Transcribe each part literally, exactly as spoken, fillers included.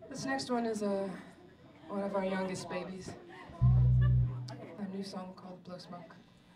This next one is uh, one of our youngest babies. A new song called Blow Smoke.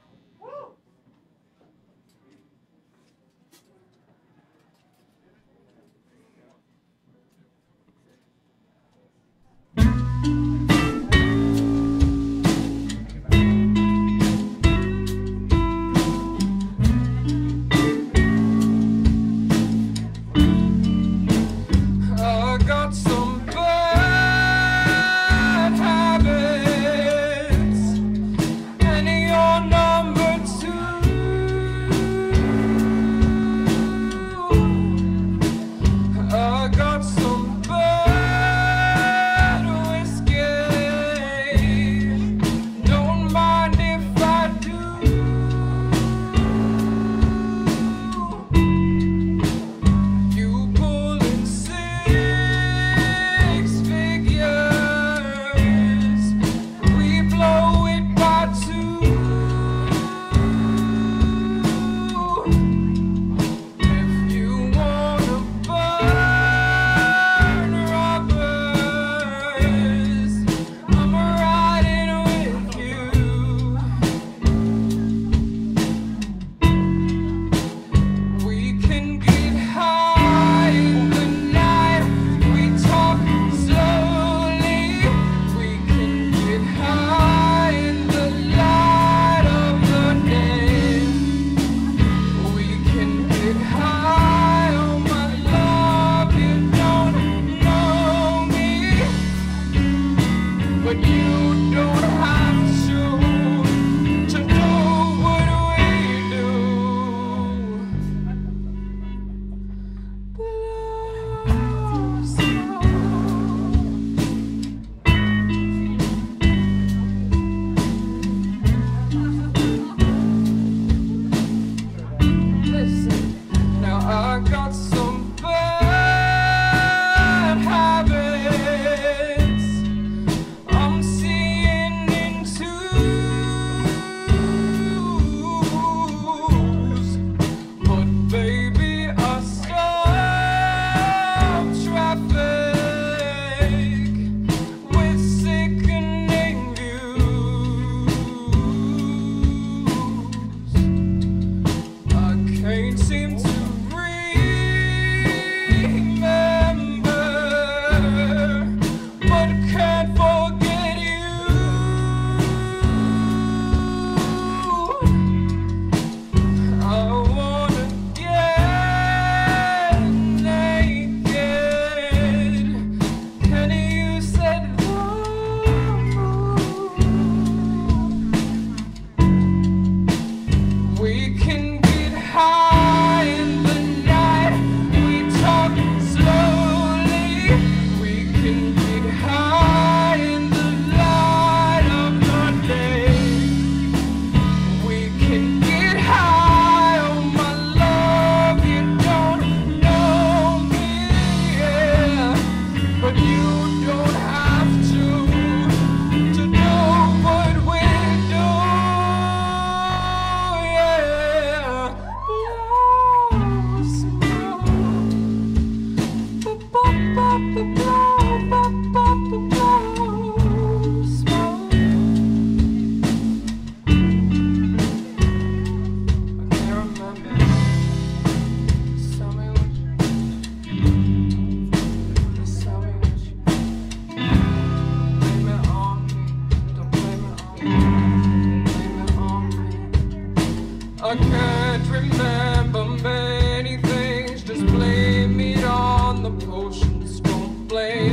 I can't remember many things, just blame it on the potions, don't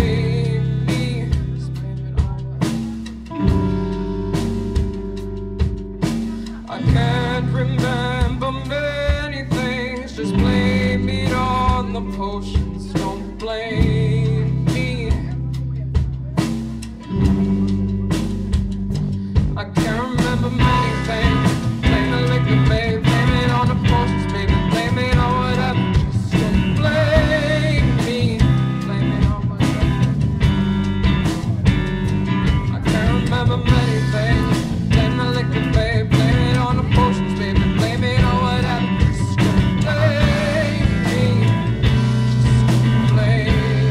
blame me. Just blame it on. I can't remember many things, just blame it on the potions, don't blame me. I can't remember many things. Blame the liquor, babe, blame it on the potions, baby, blame it on whatever. Just don't blame me, blame it on whatever. I can't remember many things. Blame the liquor, babe, blame it on the potions, baby, blame it on whatever. Just don't blame me, just don't blame me.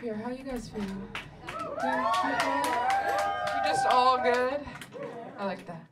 here. How you guys feeling? Good? You just all good? I like that.